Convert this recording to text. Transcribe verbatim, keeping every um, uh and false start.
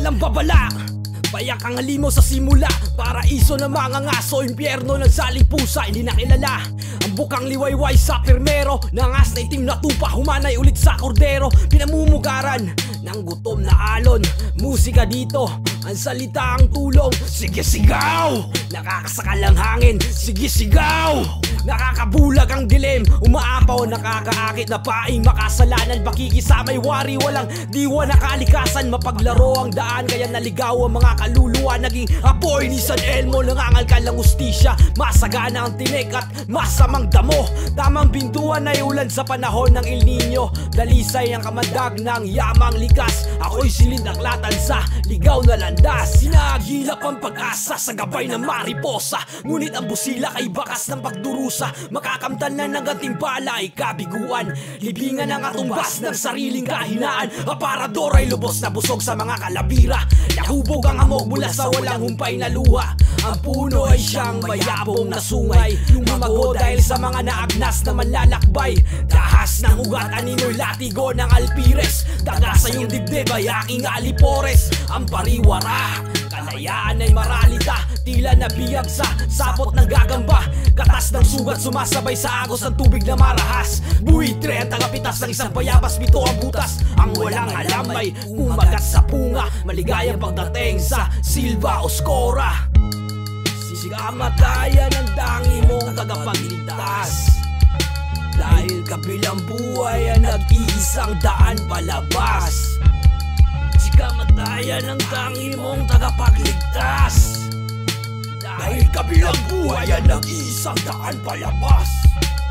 walang babala. Payak ang halimaw sa simula, paraiso ng mga ngaso, impyerno ng saling pusa, hindi nakilala. Ang bukang liwayway sa permero, nangas na itim na tupa, humanay ulit sa kordero. Pinamumugaran ng gutom na alon, musika dito, ang salita ang tulong. Sige sigaw, nakakasakal ang hangin, sige sigaw. Nakakabulag ang dilim, umaapaw, nakakaakit na paing makasalanan. Pakikisamay wari, walang diwa na kalikasan. Mapaglaro ang daan, kaya naligaw ang mga kaluluwa. Naging apoy ni San Elmo, nangangal ka lang ustisya. Masagana ang tinik at masamang damo. Tamang bintuan ay ulan sa panahon ng El Nino. Dalisay ang kamandag ng yamang likas. Ako'y silindaklatan sa ligaw na landas. Sinagilap ang pag-asa sa gabay ng mariposa. Ngunit ang busila kay bakas ng pagdurusa. Makakamtan na ng gantimpala ay kabiguan. Libingan ang katumbas ng sariling kahinaan. Aparador ay lubos na busog sa mga kalabira. Nahubog ang amok mula sa walang humpay na luha. Ang puno ay siyang mayabong na sungay. Lumago dahil sa mga naagnas na manlalakbay. Dahas ng ugat, anino'y latigo ng alpires. Daga sa iyong dibdib ay aking alipores. Ang pariwara, kalayaan ay maralita. Tila nabiyag sa sapot ng gagamba. Katas ng sugat sumasabay sa agos ng tubig na marahas. Buitre ang tagapitas ng isang bayabas, pito ang butas. Ang walang alam ay umagat sa punga. Maligayang pagdating sa Silva Oscura. Sikamatayan ang dangi mong tagapagligtas. Dahil kabilang buhay ang nag-iisang daan palabas. Sikamatayan ang dangi mong tagapagligtas. Dahil kabilang buhay ang nag-iisang daan palabas.